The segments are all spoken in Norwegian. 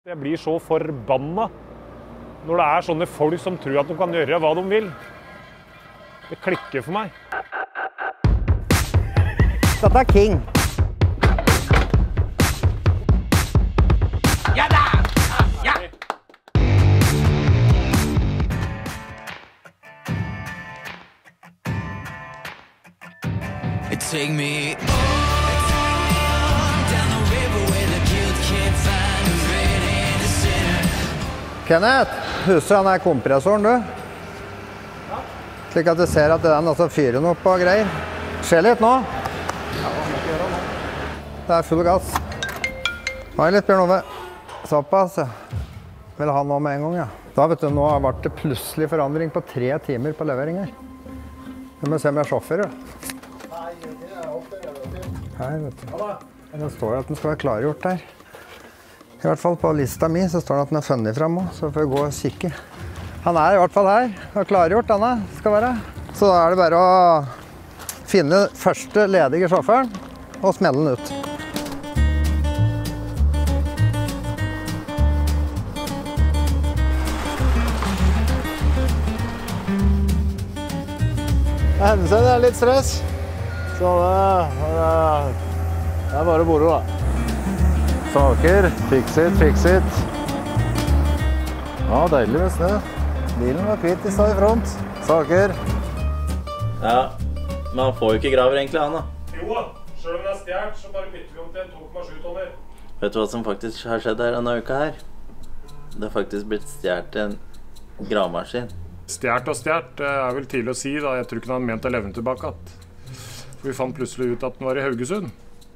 Jeg blir så forbanna når det sånne folk som tror at de kan gjøre hva de vil. Det klikker for meg. Dette King. Ja da! Ja! Take me Kenneth, husker han kompressoren du? Ja. Slik at du ser at den altså fyrer den opp og greier. Skjer litt nå? Ja, hva må ikke gjøre nå? Det full gass. Nei, litt Bjørn Ove. Såpass, ja. Vil ha nå med en gang, ja. Da vet du, nå har det plutselig forandring på 3 timer på leveringer. Vi må se om jeg er sjåfør, ja. Nei, vet du. Det står at den skal være klargjort der. I hvert fall på lista mi så står det at den funnet frem også, så får vi gå og kikke. Han i hvert fall her, og klargjort denne skal være. Så da det bare å finne første ledige sjåføren og smelle den ut. Det hender seg det litt stress. Så det bare moro da. Saker, fix it. Ja, deilig med snø. Bilen var kvitt i stad i front. Saker. Ja, men han får jo ikke graver egentlig, han da. Jo, selv om det stjert, så bare bytter vi om til en 2,7 tonner. Vet du hva som faktisk har skjedd her denne uka her? Det har faktisk blitt stjert en gravemaskin. Stjert og stjert, det vel tidlig å si da. Jeg tror ikke han hadde ment å leve tilbake. For vi fant plutselig ut at den var i Haugesund.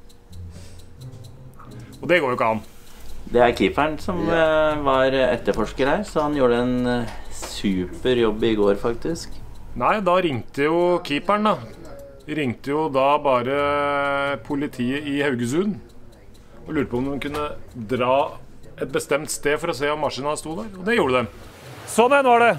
Og det går jo ikke an. Det keeperen som var etterforsker her, så han gjorde en super jobb i går faktisk. Nei, da ringte jo keeperen da. Ringte jo da bare politiet i Haugesund. Og lurte på om de kunne dra et bestemt sted for å se om maskinen sto der. Og det gjorde de. Sånn en var det.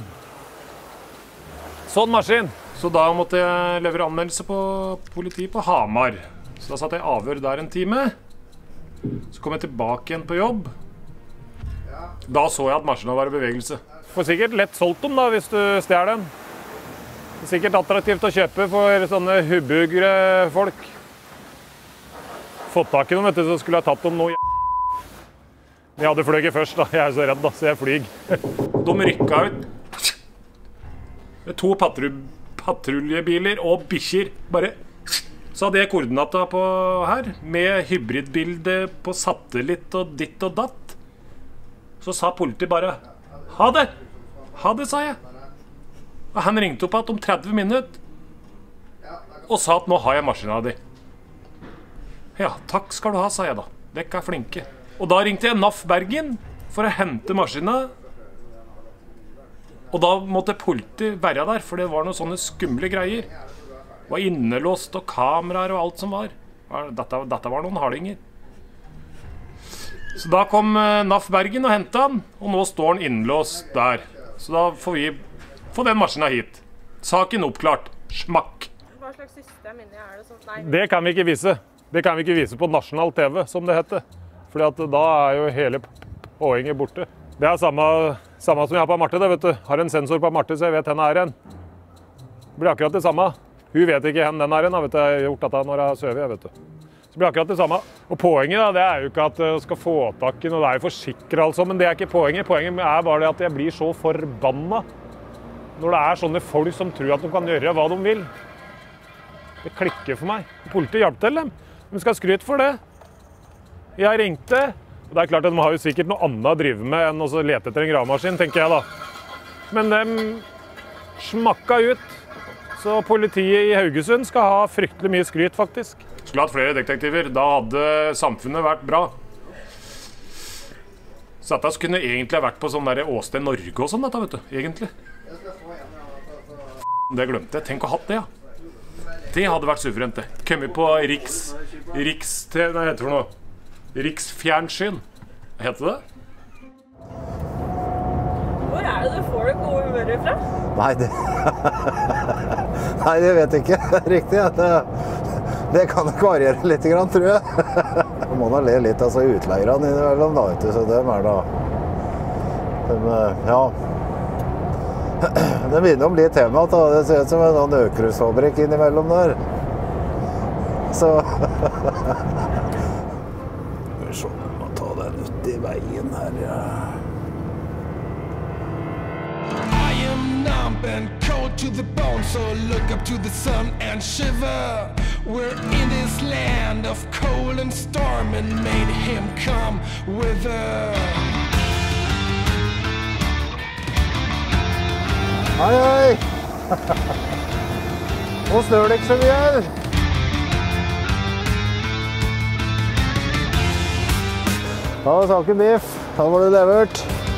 Sånn maskin. Så da måtte jeg levere anmeldelse på politiet på Hamar. Så da satt jeg avhør der en time. Så kom jeg tilbake igjen på jobb. Da så jeg at maskinen var i bevegelse. Får sikkert lett solgt dem da, hvis du stjæler den. Det sikkert attraktivt å kjøpe for sånne hubbugre folk. Fått tak i dem, vet du, så skulle jeg tatt dem noe. Jeg hadde fløyget først da, jeg så redd da, så jeg flyg. De rykket ut. Med 2 patruljebiler og bikkjer, bare. Så hadde jeg koordinater på her, med hybridbilde på satellitt og ditt og datt. Så sa politiet bare, ha det, sa jeg. Og han ringte opp om 30 minutter, og sa at nå har jeg maskinen di. Ja, takk skal du ha, sa jeg da. Dere flinke. Og da ringte jeg NAF Bergen for å hente maskinen. Og da måtte politiet være der, for det var noen sånne skumle greier. Det var innelåst og kameraer og alt som var. Dette var noen hardinger. Så da kom NAF Bergen og hentet han, og nå står han innelåst der. Så da får vi få den maskinen hit. Saken oppklart. Smakk. Hva slags system inni det sånn? Nei. Det kan vi ikke vise. Det kan vi ikke vise på nasjonal TV, som det heter. Fordi at da jo hele poenget borte. Det samme som jeg har på Marte, det, vet du. Har en sensor på Marte, så jeg vet henne en. Det blir akkurat det samme. Hun vet ikke hen den en, vet du. Jeg har gjort dette når jeg har søvet, vet du. Så det blir akkurat det samme. Og poenget da, det jo ikke at jeg skal få tak i noe, det jo forsikret altså, men det ikke poenget. Poenget bare det at jeg blir så forbanna når det sånne folk som tror at de kan gjøre hva de vil. Det klikker for meg. Politiet hjalp til dem. De skal skryte for det. Jeg ringte, og det klart at de har jo sikkert noe annet å drive med enn å lete etter en gravemaskin, tenker jeg da. Men de smakka ut. Så politiet i Haugesund skal ha fryktelig mye skryt, faktisk. Skulle hatt flere detektiver, da hadde samfunnet vært bra. Så dette kunne egentlig vært på sånn der Åsted Norge og sånn, dette, vet du, egentlig. Det glemte jeg. Tenk å ha hatt det, ja. Det hadde vært suverent, det. Kommet på Riksfjernsyn. Hva heter det? Hvor det du får det gode humøret fra? Nei, det vet jeg ikke. Riktig, det kan nok variere litt, tror jeg. må nå le litt av så utleierne innimellom da, vet du, så dem da. Ja. Det minner om litt tema, da. Det ser ut som en sånn økrusfabrikk innimellom der. Så... Vi må ta den ut i veien her, ja. And cold to the bone, so look up to the sun and shiver. We're in this land of cold and storm, and made him come wither. Hei, hei! Nå snør det ikke så mye her. Da var saken biff. Da var det levert.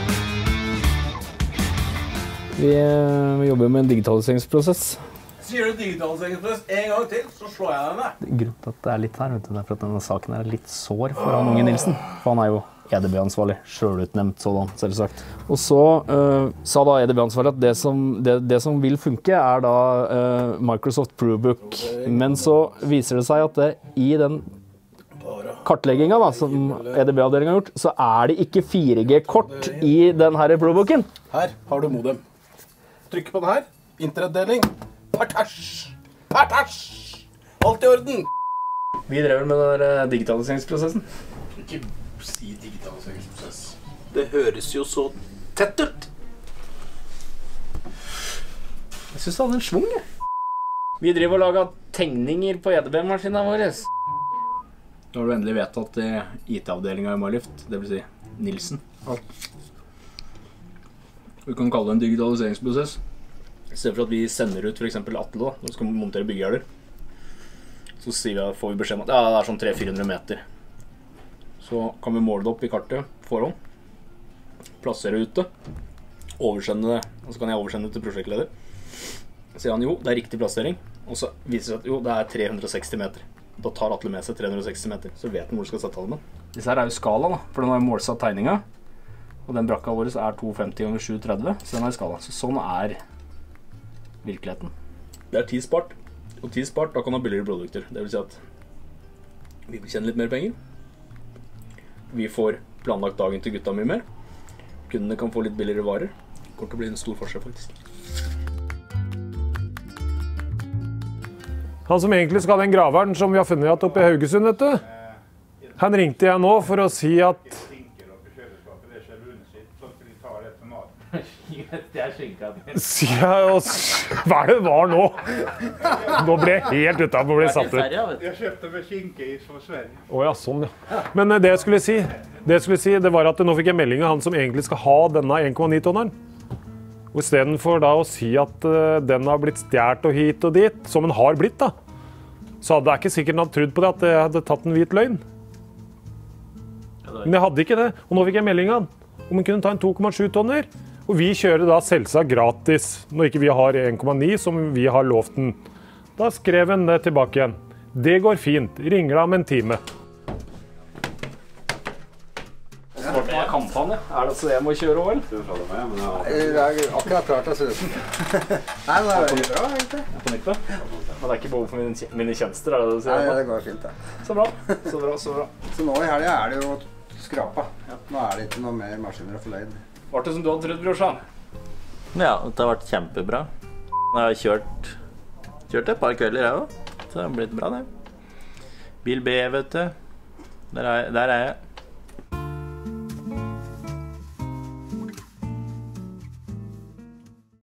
Vi jobber med en digitaliseringsprosess. Sier du digitaliseringsprosess en gang til, så slår jeg deg med. Grunnen til at det er litt her, vet du, det er for at denne saken er litt sår for han unge Nilsen. For han er jo EDB-ansvarlig, selvutnevnt sådan, selvsagt. Og så sa da EDB-ansvarlig at det som vil funke er da Microsoft ProBook. Men så viser det seg at i den kartleggingen da, som EDB-avdelingen har gjort, så er det ikke 4G-kort i denne ProBooken. Her har du modem. Trykk på den her. Internettdeling. Partasj! Partasj! Alt i orden! Vi drev med den digitaliseringsprosessen. Ikke si digitaliseringsprosess. Det høres jo så tett ut. Jeg synes det hadde en svung, jeg. Vi driver og lager tegninger på EDB-maskinen vår. Nå har du endelig vedtatt IT-avdelingen i Marlift, det vil si Nilsen. Vi kan kalle det en digitaliseringsprosess. I stedet for at vi sender ut for eksempel Atle da, og skal montere byggehjerder. Så får vi beskjed om at ja, det er sånn 300-400 meter. Så kan vi måle det opp i kartet forhånd, plassere ute, oversende det, og så kan jeg oversende det til prosjektleder. Så sier han jo, det er riktig plassering, og så viser det at jo, det er 360 meter. Da tar Atle med seg 360 meter, så vet han hvor du skal sette alle med. Disse her er jo skala da, for den har jo målsatt tegninga, og den brakka vår er 250 ganger 730, så den er i skala. Så sånn er virkeligheten. Det er tid spart, og tid spart, da kan du ha billigere produkter. Det vil si at vi vil tjene litt mer penger. Vi får planlagt dagen til gutta mye mer. Kundene kan få litt billigere varer. Det kommer til å bli en stor forskjell faktisk. Han som egentlig skal ha den graveren som vi har funnet igjen oppe i Haugesund, vet du. Han ringte jeg nå for å si at... Hva er det var nå? Nå ble jeg helt utenfor å bli satt ut. Jeg kjøpte med skinkeis fra Sverige. Åja, sånn ja. Men det jeg skulle si, det var at nå fikk jeg melding av han som egentlig skal ha denne 1,9-tonneren. Og i stedet for da å si at den har blitt stjert og hit og dit, som den har blitt da, så hadde jeg ikke sikkert han trodd på det at jeg hadde tatt en hvit løgn. Men jeg hadde ikke det, og nå fikk jeg melding av han om han kunne ta en 2,7 tonner. Og vi kjører da selvsagt gratis, når ikke vi har 1,9 som vi har lovt den. Da skrev han det tilbake igjen. Det går fint, ringer deg om en time. Svarte jeg kampanje? Er det så jeg må kjøre over? Jeg er akkurat klart å synes. Nei, men det er veldig bra, egentlig. På nytt da? Men det er ikke behov for mine tjenester, er det det du sier? Nei, det går fint, det. Så bra, så bra, så bra. Så nå i helgen er det jo skrapa. Nå er det ikke noe mer maskiner å få leid. Var det som du hadde trodd, brorsan? Ja, det har vært kjempebra. Jeg har kjørt et par kvelder jeg også, så det har blitt bra det. Bil B, vet du. Der er jeg.